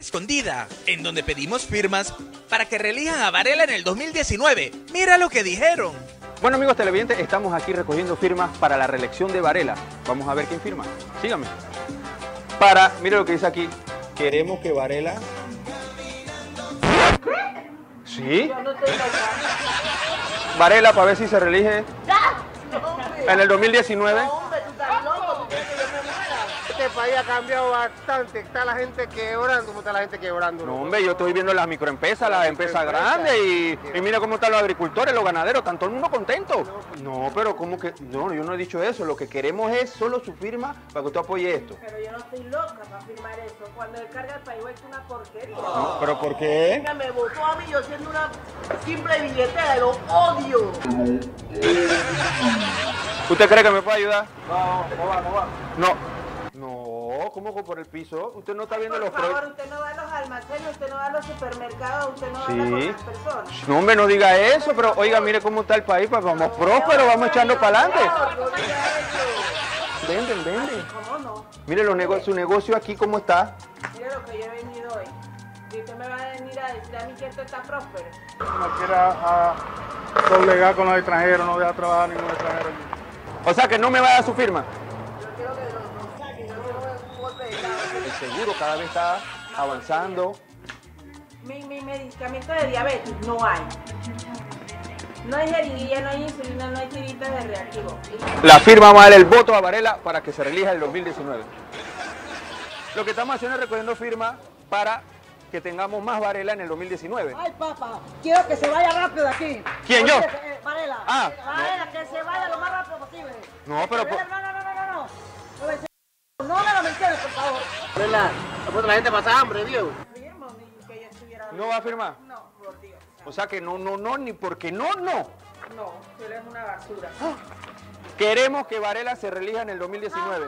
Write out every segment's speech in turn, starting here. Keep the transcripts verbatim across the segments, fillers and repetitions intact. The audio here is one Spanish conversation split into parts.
escondida, en donde pedimos firmas para que reelijan a Varela en el dos mil diecinueve. Mira lo que dijeron. Bueno, amigos televidentes, estamos aquí recogiendo firmas para la reelección de Varela. Vamos a ver quién firma. Síganme. Para, mire lo que dice aquí. Queremos que Varela... ¿Sí? Varela, para ver si se reelige en el dos mil diecinueve. Este país ha cambiado bastante. Está la gente quebrando, ¿cómo está la gente quebrando? No, hombre, yo estoy viendo las microempresas, las empresas grandes y, y mira cómo están los agricultores, los ganaderos, están todo el mundo contento. No, pero ¿cómo que? No, yo no he dicho eso. Lo que queremos es solo su firma para que usted apoye esto. Pero yo no estoy loca para firmar eso. Cuando él carga el país es una porquería. No, ¿pero por qué? Venga, me votó a mí yo siendo una simple billetera, lo odio. ¿Usted cree que me puede ayudar? No, no va, no va. No. No, ¿cómo que por el piso? Usted no está viendo Por los favor, productos. usted no va a los almacenes, usted no va a los supermercados, usted no Sí. habla con las personas. No, hombre, no diga eso, pero oiga, mire cómo está el país, pues vamos prósperos, vamos echando para adelante. No diga eso. Venden, venden. ¿Cómo no? Mire los nego- su negocio aquí cómo está. Mire lo que yo he venido hoy. Y usted me va a venir a decir a mí que esto está próspero. No quiera a doblegar con los extranjeros, no deja trabajar ningún extranjero. O sea que no me va a dar su firma. Yo quiero que lo, lo saquen, yo quiero un golpe de estado. El seguro cada vez está avanzando. Mi, mi medicamento de diabetes no hay. No hay jeringuilla, no hay insulina, no hay tiritas de reactivo. La firma va a dar el voto a Varela para que se reelija el dos mil diecinueve. Lo que estamos haciendo es recogiendo firmas para que tengamos más Varela en el dos mil diecinueve. Ay, papá, quiero que se vaya rápido de aquí. ¿Quién, yo? Oye, eh, Varela. Ah, Varela, que se vaya lo más rápido posible. No, pero Varela, por- No, no, no, no, no, no. No me- No me lo menciones, por favor. ¿Verdad? Después la gente pasa hambre, viejo. Firmo, ni que yo estuviera... ¿No va a firmar? No, por Dios. O sea que no, no, no, ni porque no, no. No, tú eres una basura. Queremos que Varela se reelija en el dos mil diecinueve.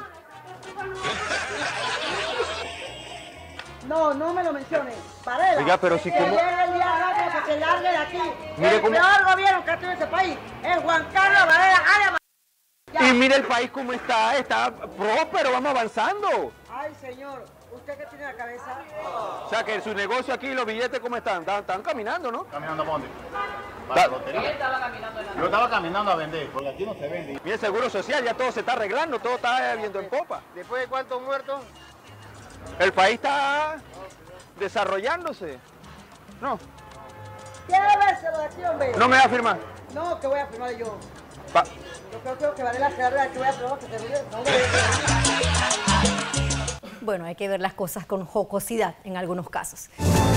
No, no me lo menciones. Varela. Oiga, pero si que como- llegue el día rápido, que se largue de aquí. Mire el cómo- peor gobierno que ha tenido ese país es Juan Carlos Varela. Área. Y mire el país cómo está, está próspero, vamos avanzando. Ay, señor, ¿usted qué tiene en la cabeza? O sea que su negocio aquí, los billetes, ¿cómo están? Están, están caminando, ¿no? ¿Caminando a dónde? Ta- Para la lotería. Yo estaba caminando a vender, porque aquí no se vende. Mire el seguro social, ya todo se está arreglando, todo está viendo en popa. ¿Después de cuántos muertos? El país está desarrollándose. No, ¿Quiere vérselo de aquí, hombre? no me va a firmar. No, que voy a firmar yo. Pa- Yo creo, creo que Varela se largue de aquí, voy a probar que se ríe. No, hombre. Bueno, hay que ver las cosas con jocosidad en algunos casos.